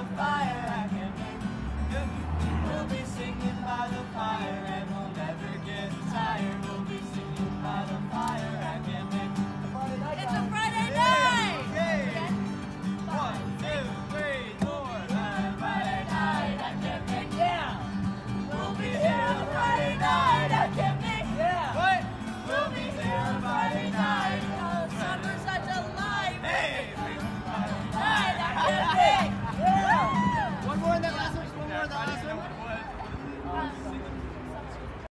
the fire. I can make we'll be singing by the fire.